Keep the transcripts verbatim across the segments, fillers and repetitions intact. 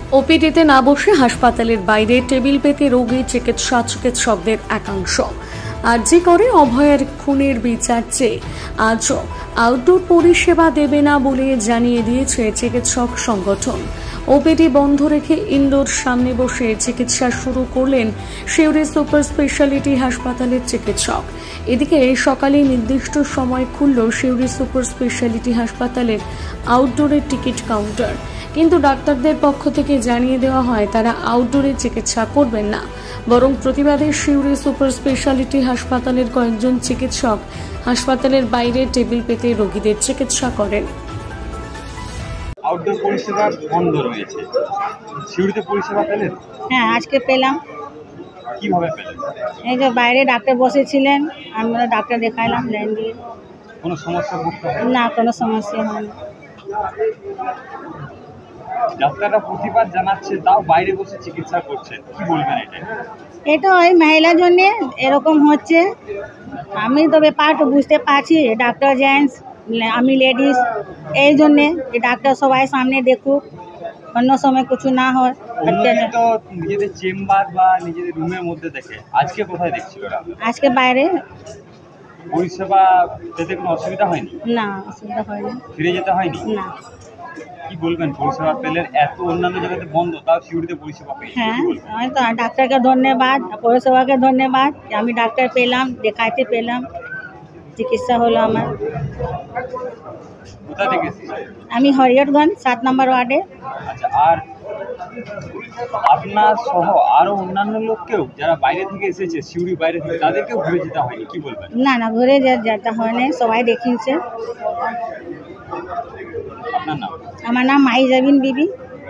ওপিডিতে না বসে হাসপাতালের বাইরে টেবিল পেতে রোগী চিকিৎসা চিকিৎসকদের একাংশ আর্জি করে অভয়ের খুনের বিচার চেয়ে আজও আউটডোর পরিষেবা দেবে না বলে জানিয়ে দিয়েছে চিকিৎসক সংগঠন। ওপিডি বন্ধ রেখে ইনডোর সামনে বসে চিকিৎসা শুরু করলেন সিউড়ি সুপার স্পেশালিটি হাসপাতালের চিকিৎসক। এদিকে সকালে নির্দিষ্ট সময় খুলল সিউড়ি সুপার স্পেশালিটি হাসপাতালের আউটডোরের টিকিট কাউন্টার, কিন্তু ডাক্তারদের পক্ষ থেকে জানিয়ে দেওয়া হয় তারা আউটডোরে চিকিৎসা করবেন না, বরং প্রতিবাদে সিউড়ি সুপার স্পেশালিটি হাসপাতালের কয়েকজন চিকিৎসক হাসপাতালের বাইরে টেবিল পেতে রোগীদের চিকিৎসা করেন। আউটডোর পরিষেবা বন্ধ রয়েছে, সিউড়িতে পরিষেবা পেলেন? হ্যাঁ, আজকে পেলাম। কিভাবে পেলেন? এই যে বাইরে ডাক্তার বসেছিলেন, আমরা ডাক্তার দেখাইলাম লাইন দিয়ে। কোনো সমস্যা বুঝতে হয় না, কোনো সমস্যা হয়নি। ডাক্তাররা প্রতিবাদ জানাচ্ছে, তাও বাইরে বসে চিকিৎসা করছে, কি বলবেন এটা? এটা ওই মহিলার জন্য এরকম হচ্ছে। আমি তো ব্যাপারটা বুঝতে পারছি, ডাক্তার জেন্টস, আমি লেডিস, এই জন্যে যে ডাক্তার সবাই সামনে দেখুক, অন্য সময় কিছু না হয়। তো নিজেদের চেম্বার বা নিজেদের রুমের মধ্যে দেখে, আজকে কোথায় দেখছিল? আজকে বাইরে। পরিষেবা পেতে কোনো অসুবিধা হয়নি? না, অসুবিধা হয়নি। ফিরে যেতে হয়নি? না। কি বলবেন, পরিষেবা পেলেন, এত অন্যান্য জায়গাতে বন্ধ, তাও সিউড়িতে পরিষেবা পেলেন? হ্যাঁ, আমি তো ডাক্তারকে ধন্যবাদ, পরিষেবাকে ধন্যবাদ, আমি ডাক্তার পেলাম, দেখাইতে পেলাম, চিকিৎসা হলো আমার। কোথা থেকে? আমি হরিয়টগঞ্জ সাত নম্বর ওয়ার্ডে। আচ্ছা, আর আপনার সহ আরো অন্যান্য লোককেও যারা বাইরে থেকে এসেছে, সিউড়ি বাইরে থেকে, তাদেরকেও ঘুরে যেতে হয়নি, কি বলবেন? না না, ঘুরে যেতে হয়নি, সবাই দেখিয়েছে। আপনার নাম? আমার নাম মাইজাবিন বিবি।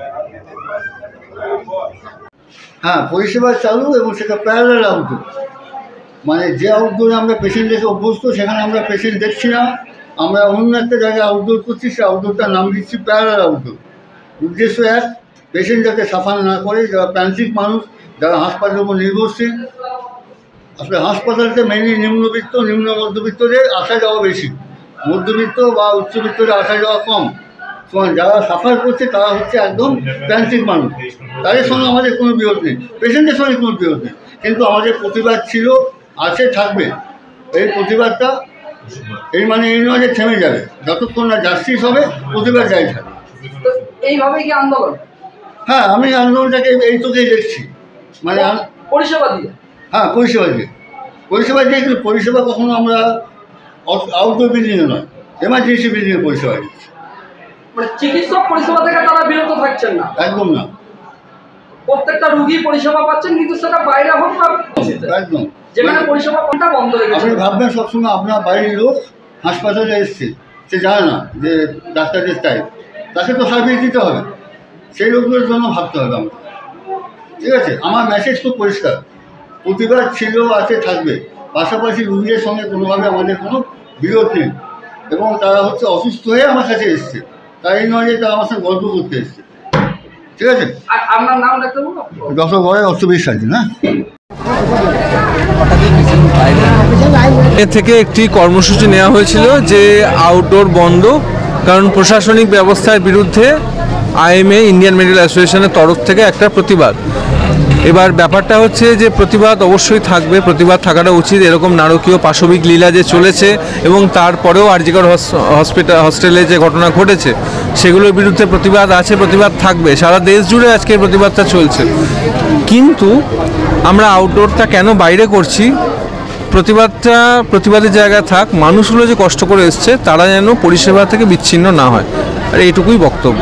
হ্যাঁ, পরিষেবা চালু, এবং সেটা প্যারালাল আউটডোর, মানে যে আউটডোরে আমরা পেশেন্ট দেখে অভ্যস্ত, সেখানে আমরা পেশেন্ট দেখছি না, আমরা অন্য একটা জায়গায় আউটডোর করছি, সে আউটডোরটার নাম দিচ্ছি প্যারালাল আউটডোর। উদ্দেশ্য এক, পেশেন্ট যাতে সাফার না করে, যারা প্রান্তিক মানুষ, যারা হাসপাতালের উপর নির্ভরশীল। আসলে হাসপাতালতে মেনলি নিম্নবিত্ত, নিম্ন মধ্যবিত্তদের আসা যাওয়া বেশি, মধ্যবিত্ত বা উচ্চবিত্তদের আসা যাওয়া কম। যারা সাফার করছে তারা হচ্ছে একদম প্রান্তিক মানুষ, তাদের সঙ্গে আমাদের কোনো বিরোধ নেই, পেশেন্টের সঙ্গে কোনো বিরোধ নেই, কিন্তু আমাদের প্রতিবাদ ছিল, আছে, থাকবে। এই প্রতিবাদটা এই মানে এই নয় যে থেমে যাবে, যতক্ষণ না জাস্টিস হবে প্রতিবাদ জারি থাকবে। এইভাবে কি আন্দোলন? হ্যাঁ, আমি আন্দোলনটাকে এই তোকেই দেখছি, মানে পরিষেবা দিয়ে। হ্যাঁ, পরিষেবা দিয়ে, পরিষেবা দিয়ে, কিন্তু পরিষেবা কখনো আমরা আউটডোর বিল্ডিংয়ে নয়, এমার্জেন্সি বিল্ডিংয়ে পরিষেবা দিচ্ছি। মানে চিকিৎসক পরিষেবা থেকে তারা বিরত থাকছেন না? একদম না, প্রত্যেকটা রোগী পরিষেবা পাচ্ছেন, কিন্তু সেটা বাইরে হোক বা একদম যেখানে পরিষেবা কোনটা বন্ধ রেখেছে। আপনি ভাববেন সবসময় আপনার বাড়ির লোক হাসপাতালে এসছে, সে জানে না যে ডাক্তারের টাইপ, তাকে তো সার্ভিস দিতে হবে, সেই লোকগুলোর জন্য ভাবতে হবে আমাকে। ঠিক আছে, আমার মেসেজ খুব পরিষ্কার, প্রতিবাদ ছিল, আছে, থাকবে। পাশাপাশি রুগীদের সঙ্গে কোনোভাবে আমাদের কোনো বিরোধ নেই, এবং তারা হচ্ছে অসুস্থ হয়ে আমার কাছে এসছে, তাই নয় যে তারা আমার সঙ্গে গল্প করতে এসছে। ঠিক আছে, আপনার নাম ডাক্তার বলুন? ডক্টর বড় অর্থবিশ্বাস। না, এ থেকে একটি কর্মসূচি নেওয়া হয়েছিল যে আউটডোর বন্ধ, কারণ প্রশাসনিক ব্যবস্থার বিরুদ্ধে আইএমএ ইন্ডিয়ান মেডিকেল অ্যাসোসিয়েশনের তরফ থেকে একটা প্রতিবাদ। এবার ব্যাপারটা হচ্ছে যে প্রতিবাদ অবশ্যই থাকবে, প্রতিবাদ থাকাটা উচিত। এরকম নারকীয় পাশবিক লীলা যে চলেছে, এবং তারপরেও আরজিকর হসপিটাল হস্টেলে যে ঘটনা ঘটেছে, সেগুলোর বিরুদ্ধে প্রতিবাদ আছে, প্রতিবাদ থাকবে, সারা দেশ জুড়ে আজকে প্রতিবাদটা চলছে। কিন্তু আমরা আউটডোরটা কেন বাইরে করছি, প্রতিবাদটা প্রতিবাদের জায়গায় থাক, মানুষগুলো যে কষ্ট করে এসছে তারা যেন পরিষেবা থেকে বিচ্ছিন্ন না হয়, আর এইটুকুই বক্তব্য।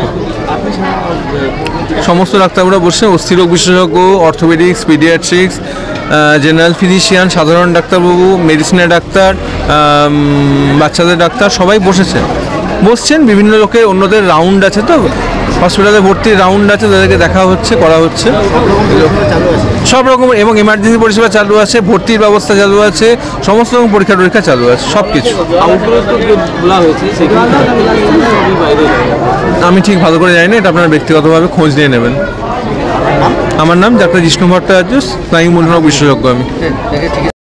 সমস্ত ডাক্তাররা বসে, অস্থিরোগ বিশেষজ্ঞ, অর্থোপেডিক্স, পিডিয়াট্রিক্স, জেনারেল ফিজিশিয়ান, সাধারণ ডাক্তারবাবু, মেডিসিনের ডাক্তার, বাচ্চাদের ডাক্তার, সবাই বসেছে বসছেন। বিভিন্ন লোকের অন্যদের রাউন্ড আছে, তো হসপিটালে ভর্তির রাউন্ড আছে, তাদেরকে দেখা হচ্ছে, করা হচ্ছে সব রকম, এবং এমার্জেন্সি পরিষেবা চালু আছে, ভর্তির ব্যবস্থা চালু আছে, সমস্ত রকম পরীক্ষা টরীক্ষা চালু আছে, সব কিছু। আমি ঠিক ভালো করে জানি না, এটা আপনার ব্যক্তিগতভাবে খোঁজ নিয়ে নেবেন। আমার নাম ডাক্তার জিষ্ণু ভট্টাচার্য, স্নায়ু মূলরোগ বিশেষজ্ঞ আমি।